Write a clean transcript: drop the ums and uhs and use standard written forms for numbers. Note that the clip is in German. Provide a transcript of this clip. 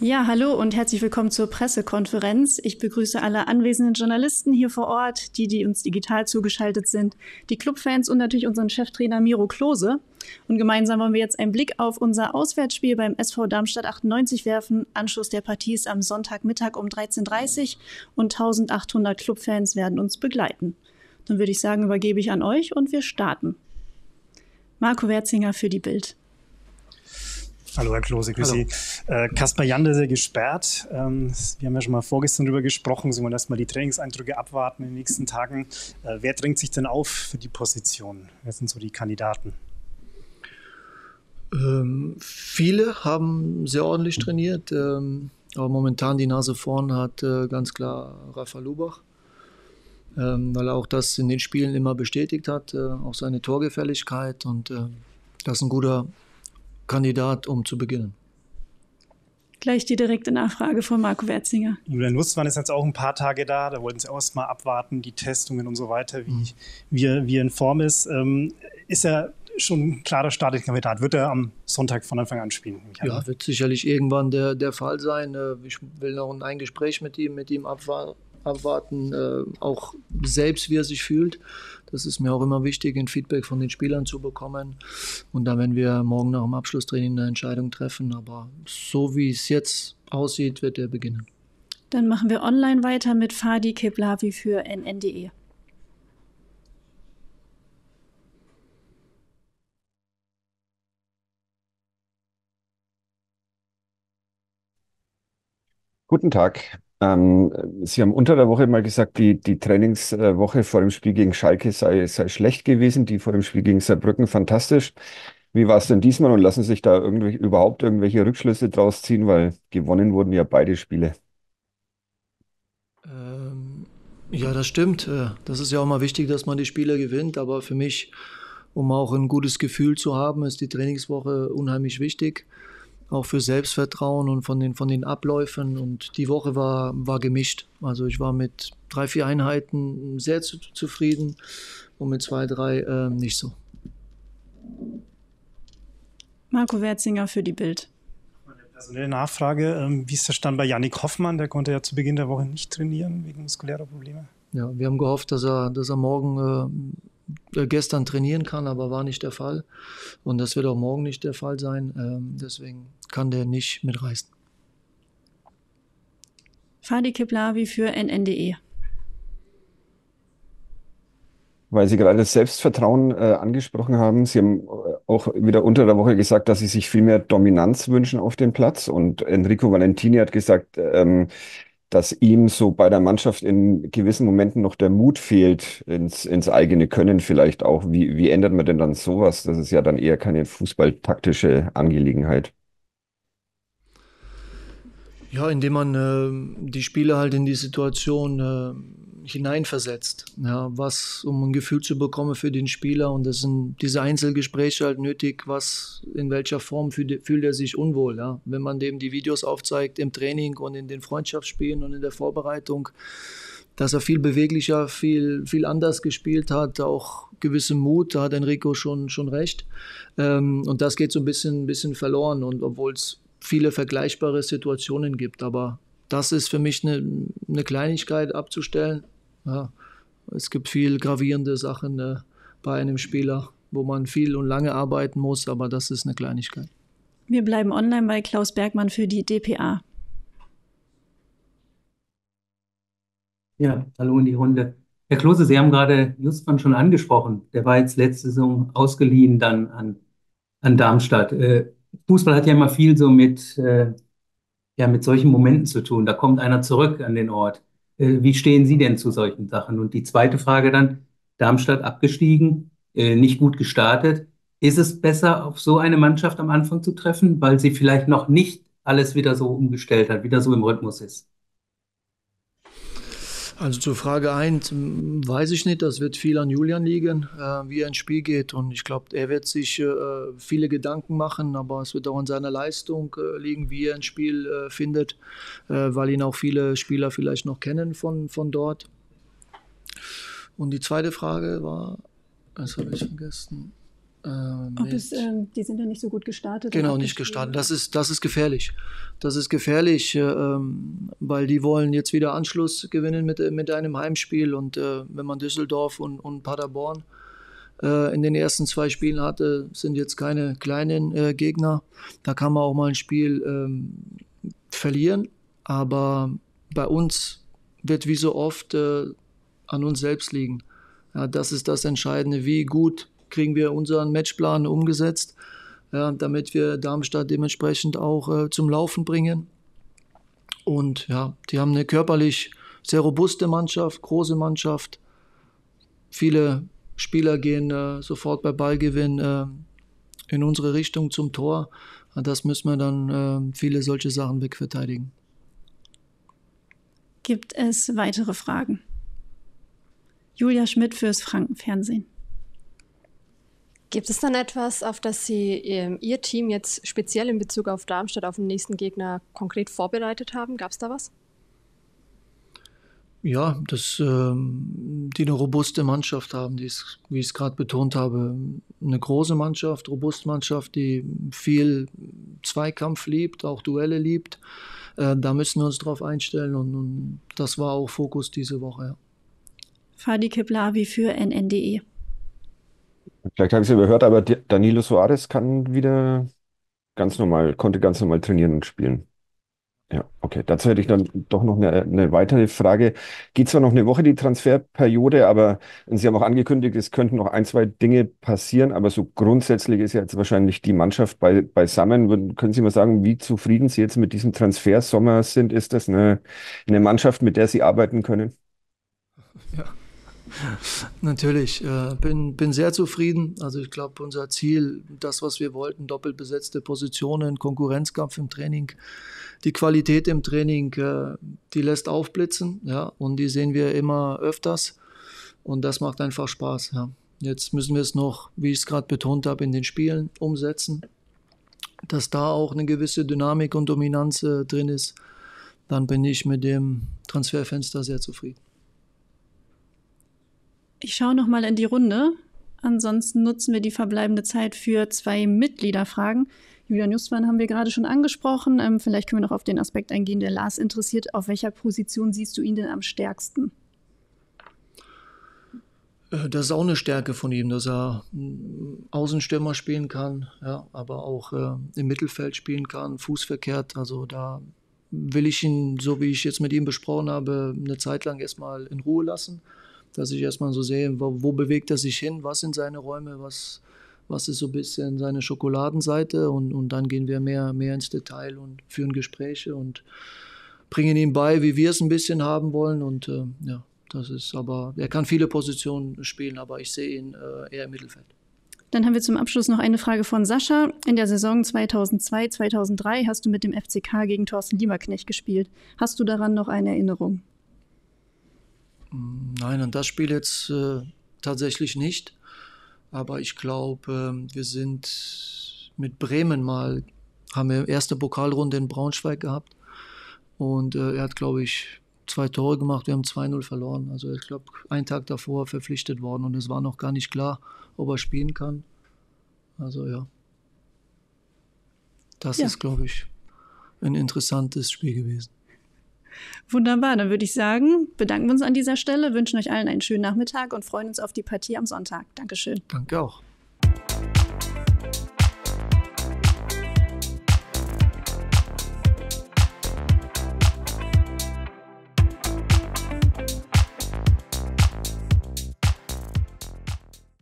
Ja, hallo und herzlich willkommen zur Pressekonferenz. Ich begrüße alle anwesenden Journalisten hier vor Ort, die uns digital zugeschaltet sind, die Clubfans und natürlich unseren Cheftrainer Miro Klose. Und gemeinsam wollen wir jetzt einen Blick auf unser Auswärtsspiel beim SV Darmstadt 98 werfen. Anschluss der Partie ist am Sonntagmittag um 13:30 Uhr und 1800 Clubfans werden uns begleiten. Dann würde ich sagen, übergebe ich an euch und wir starten. Marco Werzinger für die Bild. Hallo Herr Klose, grüß Sie. Kaspar Jandl gesperrt. Wir haben ja schon mal vorgestern darüber gesprochen. Sie wollen erstmal die Trainingseindrücke abwarten in den nächsten Tagen. Wer drängt sich denn auf für die Position? Wer sind so die Kandidaten? Viele haben sehr ordentlich trainiert, aber momentan die Nase vorn hat ganz klar Rafa Lubach, weil er auch das in den Spielen immer bestätigt hat, auch seine Torgefälligkeit, und das ist ein guter Kandidat, um zu beginnen. Gleich die direkte Nachfrage von Marco Werzinger. Julian Lustmann ist jetzt auch ein paar Tage da wollten Sie erst mal abwarten, die Testungen und so weiter, wie er in Form ist. Ist er schon ein klarer Startkandidat? Wird er am Sonntag von Anfang an spielen? Ja, wird sicherlich irgendwann der Fall sein. Ich will noch ein Gespräch mit ihm abwarten, auch selbst, wie er sich fühlt. Das ist mir auch immer wichtig, ein Feedback von den Spielern zu bekommen. Und dann werden wir morgen nach dem Abschlusstraining eine Entscheidung treffen. Aber so wie es jetzt aussieht, wird er beginnen. Dann machen wir online weiter mit Fadi Keblavi für NN.de. Guten Tag. Sie haben unter der Woche mal gesagt, die Trainingswoche vor dem Spiel gegen Schalke sei schlecht gewesen, die vor dem Spiel gegen Saarbrücken fantastisch. Wie war es denn diesmal und lassen sich da überhaupt irgendwelche Rückschlüsse draus ziehen, weil gewonnen wurden ja beide Spiele? Ja, das stimmt. Das ist ja auch mal wichtig, dass man die Spiele gewinnt, aber für mich, um auch ein gutes Gefühl zu haben, ist die Trainingswoche unheimlich wichtig. Auch für Selbstvertrauen und von den Abläufen. Und die Woche war gemischt. Also ich war mit 3, 4 Einheiten sehr zufrieden und mit 2, 3 nicht so. Marco Werzinger für die Bild. Personelle Nachfrage. Wie ist der Stand bei Yannick Hoffmann? Der konnte ja zu Beginn der Woche nicht trainieren wegen muskulärer Probleme. Ja, wir haben gehofft, dass er morgen gestern trainieren kann, aber war nicht der Fall. Und das wird auch morgen nicht der Fall sein. Deswegen kann der nicht mitreisen. Fadi Keblavi für NN.de. Weil Sie gerade das Selbstvertrauen angesprochen haben, Sie haben auch wieder unter der Woche gesagt, dass Sie sich viel mehr Dominanz wünschen auf dem Platz. Und Enrico Valentini hat gesagt, dass ihm so bei der Mannschaft in gewissen Momenten noch der Mut fehlt, ins eigene Können vielleicht auch. Wie ändert man denn dann sowas? Das ist ja dann eher keine fußballtaktische Angelegenheit. Ja, indem man die Spieler halt in die Situation hineinversetzt. Ja, um ein Gefühl zu bekommen für den Spieler. Und das sind diese Einzelgespräche halt nötig, in welcher Form fühlt er sich unwohl. Ja? Wenn man dem die Videos aufzeigt im Training und in den Freundschaftsspielen und in der Vorbereitung, dass er viel beweglicher, viel anders gespielt hat, auch gewissen Mut, da hat Enrico schon recht. Und das geht so ein bisschen verloren, und obwohl es viele vergleichbare Situationen gibt. Aber das ist für mich eine Kleinigkeit abzustellen. Ja, es gibt viel gravierende Sachen bei einem Spieler, wo man viel und lange arbeiten muss, aber das ist eine Kleinigkeit. Wir bleiben online bei Klaus Bergmann für die dpa. Ja, hallo in die Runde. Herr Klose, Sie haben gerade Justman schon angesprochen. Der war jetzt letzte Saison ausgeliehen dann an Darmstadt. Fußball hat ja immer viel so mit solchen Momenten zu tun. Da kommt einer zurück an den Ort. Wie stehen Sie denn zu solchen Sachen? Und die zweite Frage dann, Darmstadt abgestiegen, nicht gut gestartet. Ist es besser, auf so eine Mannschaft am Anfang zu treffen, weil sie vielleicht noch nicht alles wieder so umgestellt hat, wieder so im Rhythmus ist? Also zur Frage 1 weiß ich nicht, das wird viel an Julian liegen, wie er ins Spiel geht, und ich glaube, er wird sich viele Gedanken machen, aber es wird auch an seiner Leistung liegen, wie er ins Spiel findet, weil ihn auch viele Spieler vielleicht noch kennen von dort. Und die zweite Frage war, das habe ich vergessen. Die sind ja nicht so gut gestartet. Genau, nicht gestartet. Das ist gefährlich. Das ist gefährlich, weil die wollen jetzt wieder Anschluss gewinnen mit einem Heimspiel. Und wenn man Düsseldorf und Paderborn in den ersten 2 Spielen hatte, sind jetzt keine kleinen Gegner. Da kann man auch mal ein Spiel verlieren. Aber bei uns wird wie so oft an uns selbst liegen. Ja, das ist das Entscheidende. Wie gut kriegen wir unseren Matchplan umgesetzt, ja, damit wir Darmstadt dementsprechend auch zum Laufen bringen. Und ja, die haben eine körperlich sehr robuste Mannschaft, große Mannschaft. Viele Spieler gehen sofort bei Ballgewinn in unsere Richtung zum Tor. Und das müssen wir dann viele solche Sachen wegverteidigen. Gibt es weitere Fragen? Julia Schmidt fürs Frankenfernsehen. Gibt es dann etwas, auf das Sie Ihr Team jetzt speziell in Bezug auf Darmstadt, auf den nächsten Gegner konkret vorbereitet haben? Gab es da was? Ja, dass die eine robuste Mannschaft haben, wie ich es gerade betont habe. Eine große Mannschaft, robuste Mannschaft, die viel Zweikampf liebt, auch Duelle liebt. Da müssen wir uns drauf einstellen und das war auch Fokus diese Woche. Ja. Fadi Kiblavi für NN.de. Vielleicht habe ich es überhört, aber Danilo Soares konnte ganz normal trainieren und spielen. Ja, okay. Dazu hätte ich dann doch noch eine weitere Frage. Geht zwar noch eine Woche die Transferperiode, aber Sie haben auch angekündigt, es könnten noch 1, 2 Dinge passieren, aber so grundsätzlich ist ja jetzt wahrscheinlich die Mannschaft beisammen. Können Sie mal sagen, wie zufrieden Sie jetzt mit diesem Transfersommer sind? Ist das eine Mannschaft, mit der Sie arbeiten können? Ja. Natürlich, bin sehr zufrieden. Also ich glaube, unser Ziel, das, was wir wollten, doppelt besetzte Positionen, Konkurrenzkampf im Training, die Qualität im Training, die lässt aufblitzen, ja, und die sehen wir immer öfters und das macht einfach Spaß. Ja. Jetzt müssen wir es noch, wie ich es gerade betont habe, in den Spielen umsetzen, dass da auch eine gewisse Dynamik und Dominanz drin ist. Dann bin ich mit dem Transferfenster sehr zufrieden. Ich schaue noch mal in die Runde. Ansonsten nutzen wir die verbleibende Zeit für 2 Mitgliederfragen. Julian Justwan haben wir gerade schon angesprochen. Vielleicht können wir noch auf den Aspekt eingehen, der Lars interessiert. Auf welcher Position siehst du ihn denn am stärksten? Das ist auch eine Stärke von ihm, dass er Außenstürmer spielen kann, ja, aber auch im Mittelfeld spielen kann, fußverkehrt. Also da will ich ihn, so wie ich jetzt mit ihm besprochen habe, eine Zeit lang erstmal in Ruhe lassen. Dass ich erstmal so sehe, wo bewegt er sich hin, was sind seine Räume, was ist so ein bisschen seine Schokoladenseite und dann gehen wir mehr ins Detail und führen Gespräche und bringen ihm bei, wie wir es ein bisschen haben wollen und ja, das ist aber, er kann viele Positionen spielen, aber ich sehe ihn eher im Mittelfeld. Dann haben wir zum Abschluss noch eine Frage von Sascha. In der Saison 2002/2003 hast du mit dem FCK gegen Thorsten Lieberknecht gespielt. Hast du daran noch eine Erinnerung? Nein, an das Spiel jetzt tatsächlich nicht. Aber ich glaube, wir sind mit Bremen haben wir erste Pokalrunde in Braunschweig gehabt. Und er hat, glaube ich, 2 Tore gemacht. Wir haben 2-0 verloren. Also ich glaube, einen Tag davor verpflichtet worden. Und es war noch gar nicht klar, ob er spielen kann. Also ja. Das ist, glaube ich, ein interessantes Spiel gewesen. Wunderbar, dann würde ich sagen, bedanken wir uns an dieser Stelle, wünschen euch allen einen schönen Nachmittag und freuen uns auf die Partie am Sonntag. Dankeschön. Danke auch.